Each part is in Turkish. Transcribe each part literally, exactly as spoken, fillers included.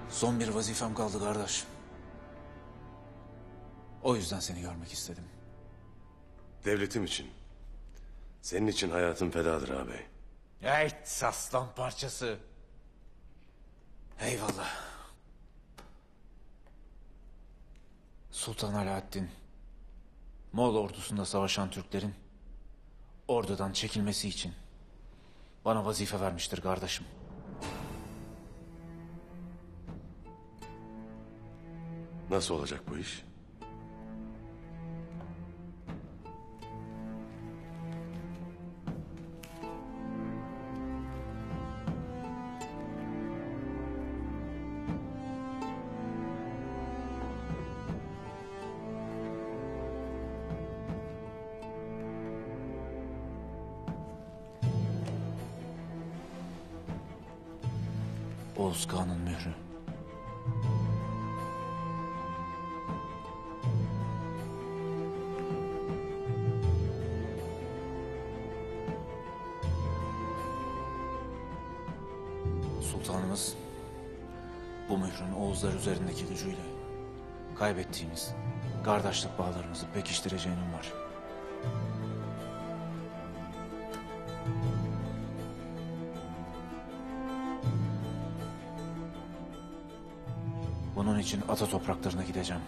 Son bir vazifem kaldı kardeş. O yüzden seni görmek istedim. Devletim için. Senin için hayatım fedadır ağabey. Ey aslan parçası. Eyvallah. Sultan Alaaddin, Moğol ordusunda savaşan Türklerin ordudan çekilmesi için bana vazife vermiştir kardeşim. Nasıl olacak bu iş? Oğuz Kağan'ın mührü. Sultanımız bu mührün Oğuzlar üzerindeki gücüyle kaybettiğimiz kardeşlik bağlarımızı pekiştireceğini umar. Bunun için ata topraklarına gideceğim.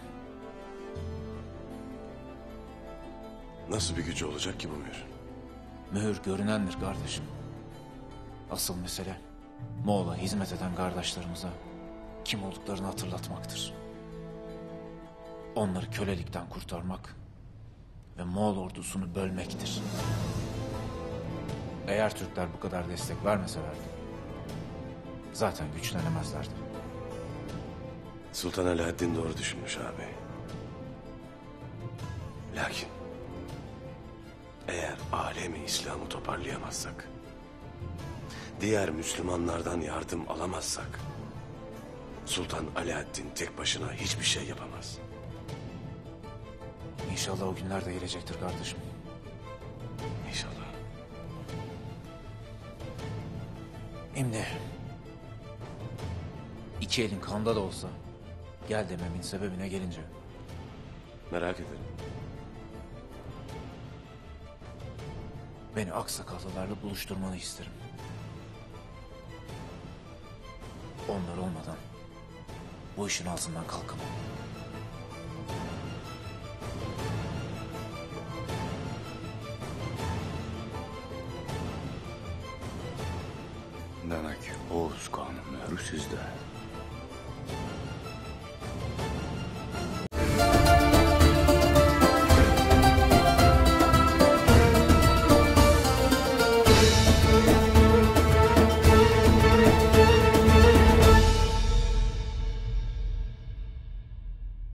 Nasıl bir gücü olacak ki bu mührün? Mühür görünendir kardeşim. Asıl mesele Moğol'a hizmet eden kardeşlerimize kim olduklarını hatırlatmaktır. Onları kölelikten kurtarmak ve Moğol ordusunu bölmektir. Eğer Türkler bu kadar destek vermeselerdi zaten güçlenemezlerdi. Sultan Alaaddin doğru düşünmüş ağabey. Lakin eğer alemi İslam'ı toparlayamazsak, diğer Müslümanlardan yardım alamazsak, Sultan Alaaddin tek başına hiçbir şey yapamaz. İnşallah o günler de gelecektir kardeşim. İnşallah. Şimdi iki elin kanda da olsa gel dememin sebebine gelince Merak ederim. beni aksakallılarla buluşturmanı isterim. Onlar olmadan bu işin altından kalkamam. Demek Oğuz Kağan'ın mührü sizde.